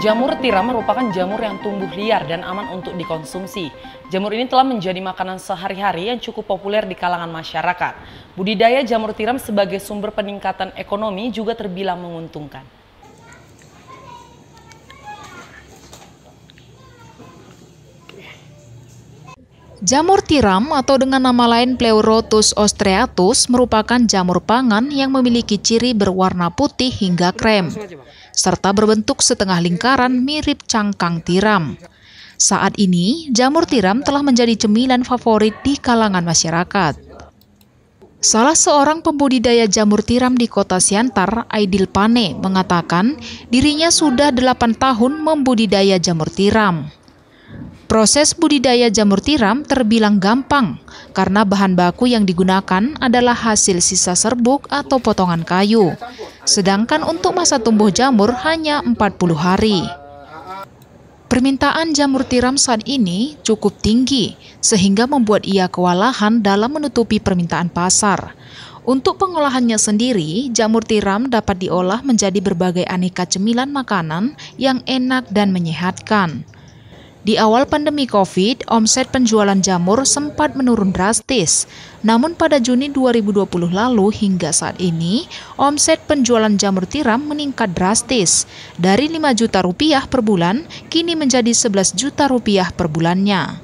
Jamur tiram merupakan jamur yang tumbuh liar dan aman untuk dikonsumsi. Jamur ini telah menjadi makanan sehari-hari yang cukup populer di kalangan masyarakat. Budidaya jamur tiram sebagai sumber peningkatan ekonomi juga terbilang menguntungkan. Jamur tiram atau dengan nama lain Pleurotus ostreatus merupakan jamur pangan yang memiliki ciri berwarna putih hingga krem, serta berbentuk setengah lingkaran mirip cangkang tiram. Saat ini, jamur tiram telah menjadi cemilan favorit di kalangan masyarakat. Salah seorang pembudidaya jamur tiram di Kota Siantar, Aidil Pane, mengatakan dirinya sudah 8 tahun membudidaya jamur tiram. Proses budidaya jamur tiram terbilang gampang karena bahan baku yang digunakan adalah hasil sisa serbuk atau potongan kayu. Sedangkan untuk masa tumbuh jamur hanya 40 hari. Permintaan jamur tiram saat ini cukup tinggi sehingga membuat ia kewalahan dalam menutupi permintaan pasar. Untuk pengolahannya sendiri, jamur tiram dapat diolah menjadi berbagai aneka cemilan makanan yang enak dan menyehatkan. Di awal pandemi COVID, omset penjualan jamur sempat menurun drastis. Namun pada Juni 2020 lalu hingga saat ini, omset penjualan jamur tiram meningkat drastis. Dari 5 juta rupiah per bulan, kini menjadi 11 juta rupiah per bulannya.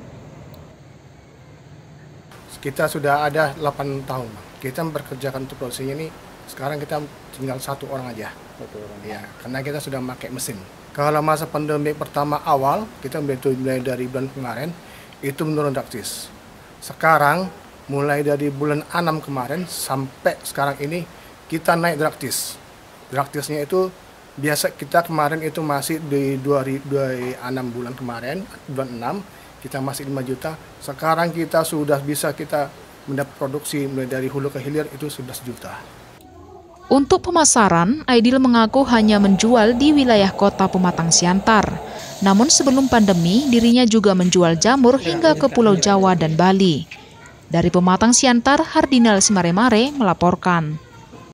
Kita sudah ada 8 tahun. Kita memperkerjakan untuk produksinya ini, sekarang kita tinggal 1 orang aja. Ya, karena kita sudah pakai mesin. Kalau masa pandemi pertama awal, kita mulai dari bulan kemarin, itu menurun drastis. Sekarang, mulai dari bulan 6 kemarin sampai sekarang ini, kita naik drastis. Drastisnya itu, biasa kita kemarin itu masih di 6 bulan kemarin, bulan 6, kita masih 5 juta. Sekarang kita sudah bisa kita mendapat produksi mulai dari hulu ke hilir itu 11 juta. Untuk pemasaran, Aidil mengaku hanya menjual di wilayah Kota Pematang Siantar. Namun sebelum pandemi, dirinya juga menjual jamur hingga ke Pulau Jawa dan Bali. Dari Pematang Siantar, Hardinal Simaremare melaporkan.